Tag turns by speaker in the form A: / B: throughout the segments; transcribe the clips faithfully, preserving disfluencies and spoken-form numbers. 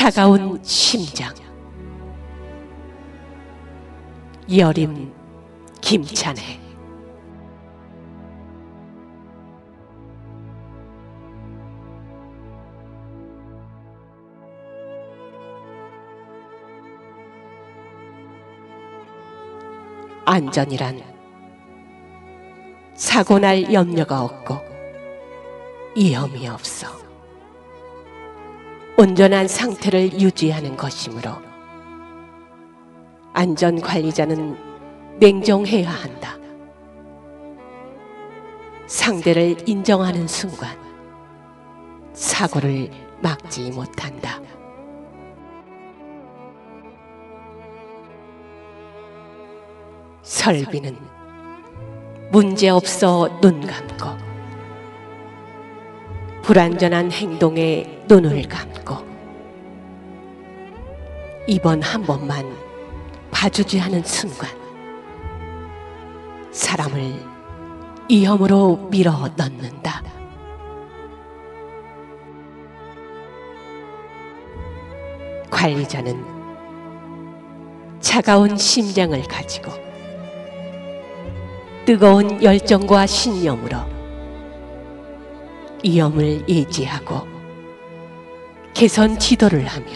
A: 차가운 심장. 여림 김찬해. 안전이란 사고 날 염려가 없고 위험이 없어 온전한 상태를 유지하는 것이므로 안전관리자는 냉정해야 한다. 상대를 인정하는 순간 사고를 막지 못한다. 설비는 문제없어 눈 감고 불안전한 행동에 눈을 감고 이번 한 번만 봐주지 하는 순간 사람을 위험으로 밀어 넣는다. 관리자는 차가운 심장을 가지고 뜨거운 열정과 신념으로 위험을 예지하고 개선 지도를 하며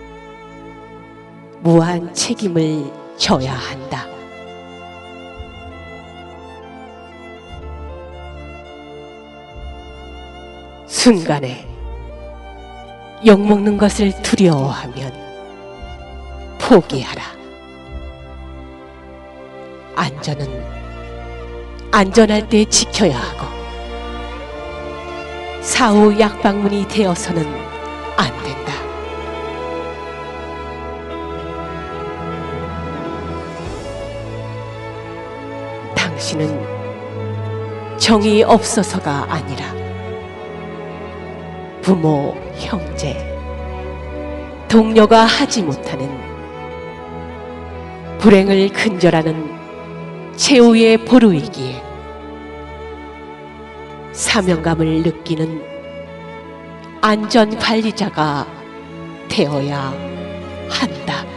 A: 무한 책임을 져야 한다. 순간에 욕먹는 것을 두려워하면 포기하라. 안전은 안전할 때 지켜야 하고 사후 약방문이 되어서는 안 된다. 당신은 정이 없어서가 아니라 부모, 형제, 동료가 하지 못하는 불행을 근절하는 최후의 보루이기에 사명감을 느끼는 안전관리자가 되어야 한다.